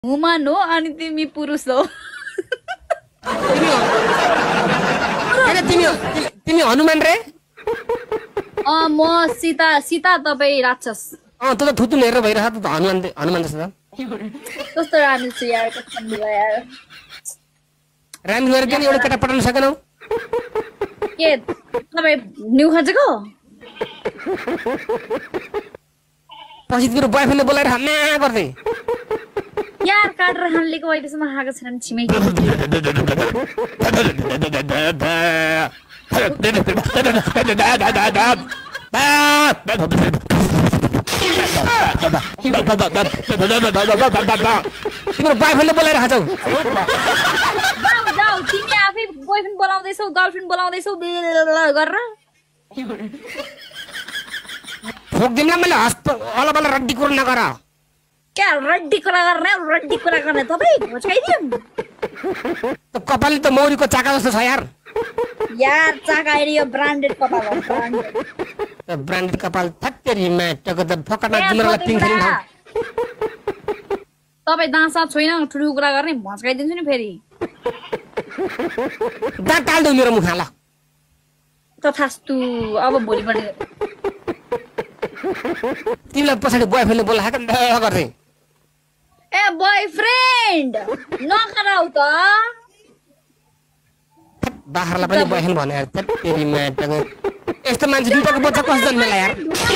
Woman हो अनि तिमी पुरुष हो। तिमी हनुमान रे? म सीता सीता तपाईँ राक्षस। त त थुतु हेरेर भइरहेको त हनुमान जस्तो कस्तो राम्रो छु यार, कसम यार। रामी गरेर किन एउटा केटा पठाउन सकेनौ? के तपाईँ न्यु खोजेको? पछि तिम्रो बोयफ्रेन्डले बोलाएर हन्ना गर्दै यार काटेर हान्लेको अहिलेसम्म आएको छैन छिमेकी। तिम्रो बोयफ्रेन्डले बोलाएर खान्छौ? तिमी आफै बोयफ्रेन्ड बोलाउँदैछौ, गर्लफ्रेन्ड बोलाउँदैछौ गरेर ठोक्दिनँ मैले अलबल रड्डी कुरा नगर। क्या रड्डी कुरा गर्ने तपाईँ भछाइदिउँ। कपाल त मौरीको चाका जस्तो छ यार। यार चाका होइन यो ब्रान्डेड कपाल हो, ब्रान्डेड। ब्रान्डेड कपाल थक्केरी म्याटको त फकटमा तिमीलाई पिङ खेल्न थाउ। तपाईँ दाँत छैन ठुलो कुरा गर्ने भस्काइदिन्छु नि फेरि। दाँत टाल्दौ मेरो मुखमा ल। तथास्तु अब भोलिपल्ट तिमीलाई पछाडि बोयफ्रेन्डले बोलाएको गर्दै। ए बोयफ्रेन्ड नखराउ त। बाख्रालाई पनि बोयफ्रेन्ड भने यार तेरी म्याटको यस्तो मान्छे दुईटाको बच्चा कसो जन्मेला यार।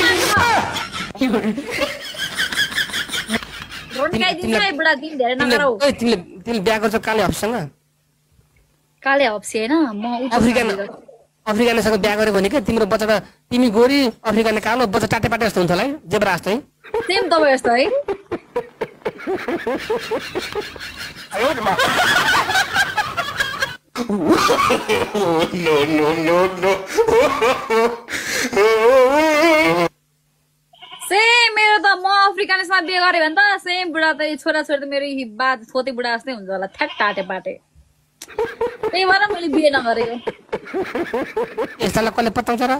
तिमीले बिहा गर्छौ काले हप्सँग? काले हप्सी होइन म अफ्रिकानसँग बिहा गरे भने के तिम्रो बच्चा त तिमी गोरी अफ्रिकाने कालो बच्चा टाटे पाटे जस्तो हुन्छ होला है, जेब्रा जस्तो है। सेम तपाईँ जस्तो है। सेम मेरो त म अफ्रिकानेसमा बिहे गरेँ भने त सेम बुढा त छोरा छोरी त मेरो बाज छोते बुढा जस्तै हुन्छ होला, ठ्याक टाटे पाटे। त्यही भएर मैले बिहे नगरेको। यस्तालाई कसले पत्याउँछ र?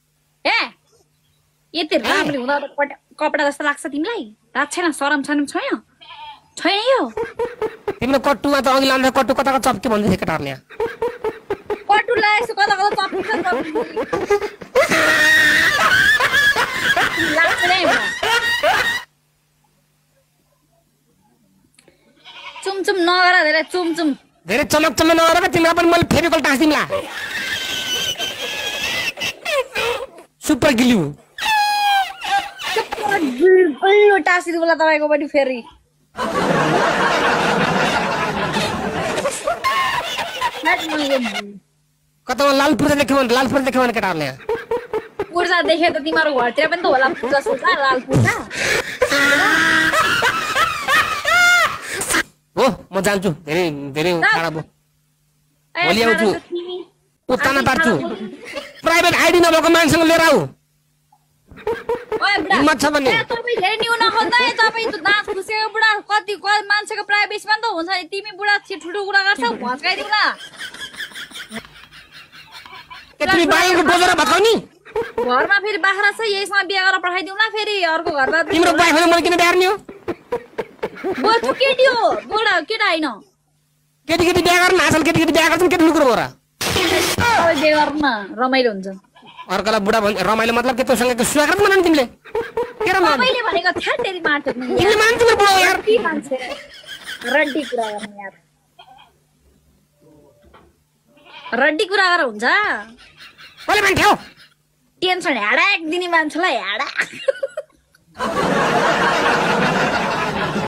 यति राम्रो हुँदा कपडा जस्तो लाग्छ तिमीलाई? लाग्छ छैन? शरम छैन यो? तिम्रो कट्टुमा त अघि लाँदा कट्टु कता चप्के भन्दै थियो केटाहरूले। कट्टु लगाएछु कता चप्किन्छ लाग्छ नै। चुमचुम नगर धेरै चुमचुम धेरै चमक नगर तिमीलाई पनि मैले फेभिकोल टाँसिदिउँला। सुपर ग्लु टाँसिदिउँला तपाईँको पनि फेरि। कतामा लाल पूर्जा देख्यो भने केटाहरूले पूर्जा देखे त तिम्रो घरतिर पनि त होला पूजा सुजा लाल पूजा। हो म जान्छु, धेरै टाढा भयो। भोलि आउँछु, उत्ताना पार्छु। प्राइभेट आइडी नभएको मान्छेसँग लिएर आऊ हिम्मत छ भने। तपाईँ धेरै न्यु नखोज्दा तपाईँ त दाँत खुसेको बुढा कति मान्छेको प्राइभेसीमा त हुन्छ नि। तिमी बुढा ठुलो कुरा गर्छौ भस्काइदिउँला। तिमी बाहिरको बोजेर भत्काउने घरमा फेरि बाख्रा छ यहीसँग बिहे गरेर पठाइदिउँला फेरि अर्को घरमा। तिम्रो बोयफ्रेन्ड मैले किन बिहा गर्ने हो? केटी हो बुढा केटा होइन। केटी बिहा गर्न आजकल केटी बिहा गर्छन् केटी लुकुर भएर। बिहे गर्न रमाइलो हुन्छ। अर्कोलाई बुढा भन्छ रमाइलो मतलब के तँसँग स्वागत मनाउने तिमीले? के रमाइलो भनेको थ्याटेरी मार्छ नि तिमीले मान्छे बुढा यार। मान्छे रड्डी कुरा गर्ने यार, रड्डी कुरा गरेर हुन्छ? कसले मान्छे हो? टेन्सन ह्याडा एक दिने मान्छेलाई ह्याडा।